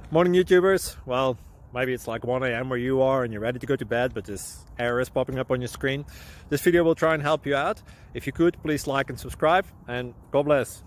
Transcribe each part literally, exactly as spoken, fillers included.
Morning YouTubers. Well, maybe it's like one A M where you are and you're ready to go to bed, but this error is popping up on your screen. This video will try and help you out. If you could, please like and subscribe, and God bless.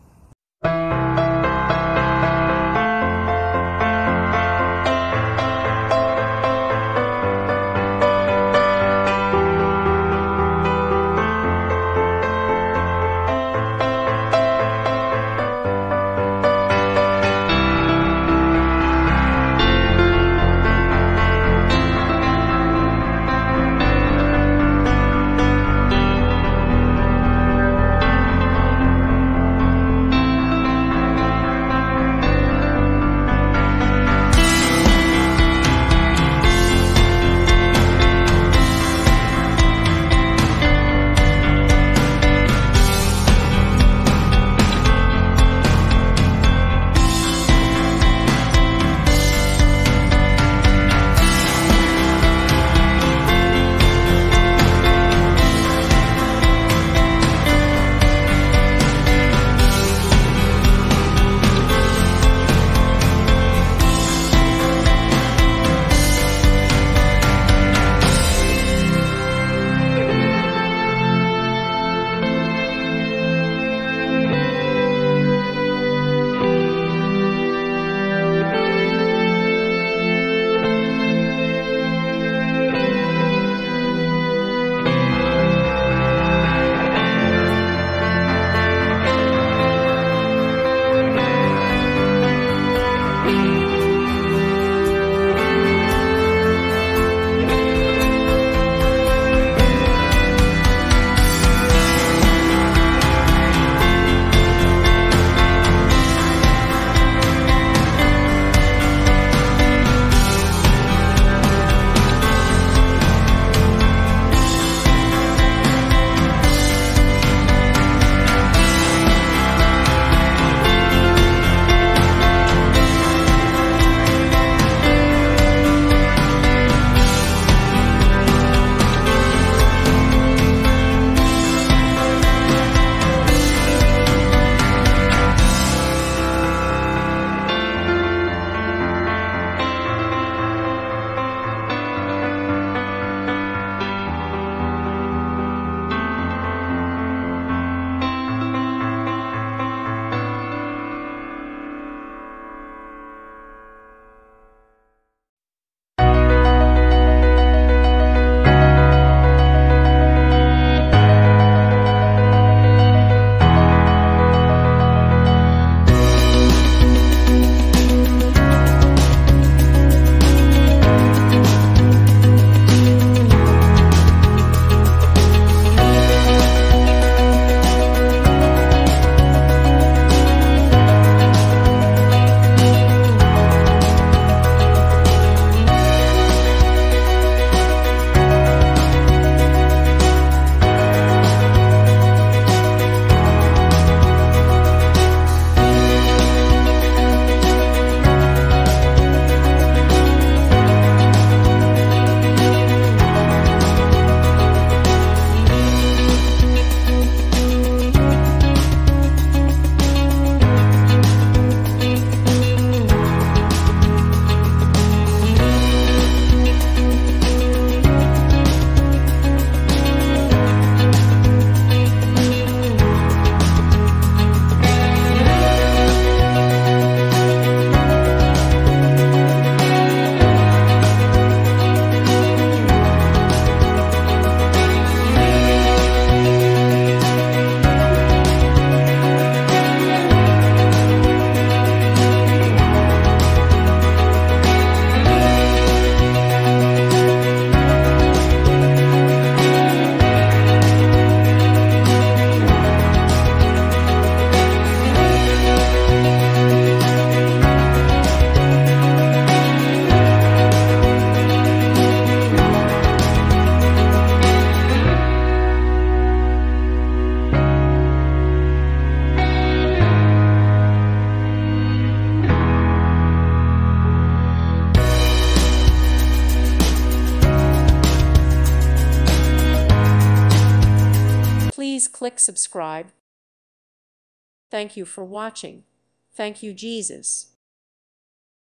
Please click subscribe. Thank you for watching. Thank you, Jesus.